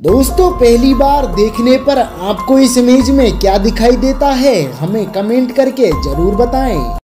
दोस्तों पहली बार देखने पर आपको इस इमेज में क्या दिखाई देता है, हमें कमेंट करके जरूर बताएं।